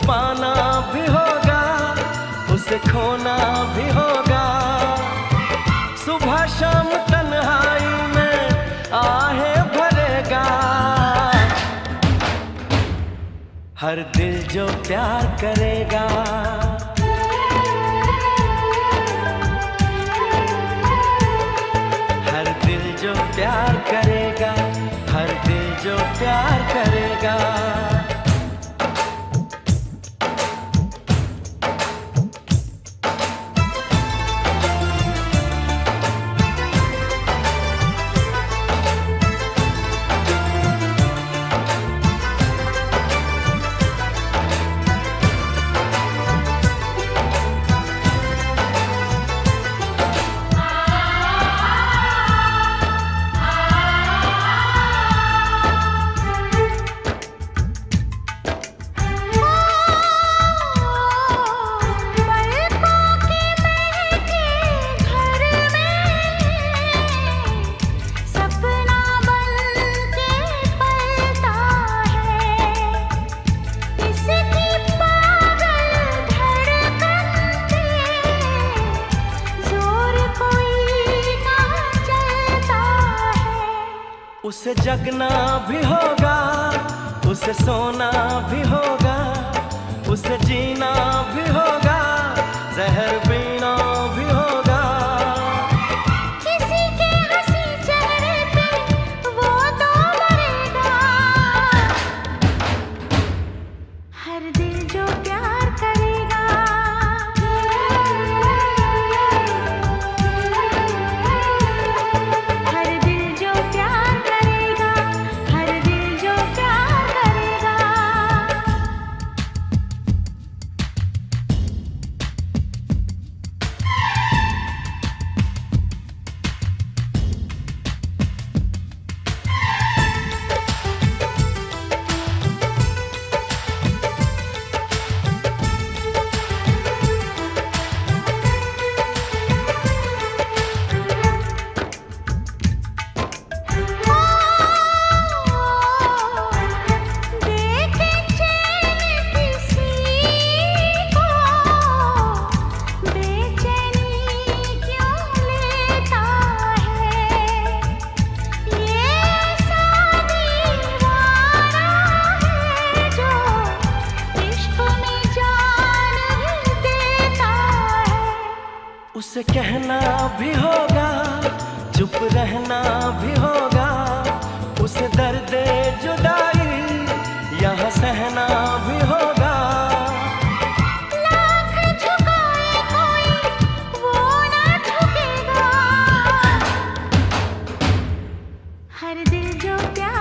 पाना भी होगा, उसे खोना भी होगा। सुबह शाम तन्हाई में आहे भरेगा। हर दिल जो प्यार करेगा, हर दिल जो प्यार करेगा, हर दिल जो प्यार करेगा। उसे जगना भी होगा, उसे सोना भी होगा, उसे जीना भी होगा, जहर पीना भी होगा। किसी के हंसी चेहरे पे वो तो मरेगा। हर दिल जो प्यार करेगा, हर दिल जो प्यार करेगा, हर दिल जो प्यार करेगा। उसे कहना भी होगा, चुप रहना भी होगा, उसे दर्द जुदाई यहाँ सहना भी होगा। लाख झुकाए कोई वो ना झुकेगा। हर दिल जो प्यार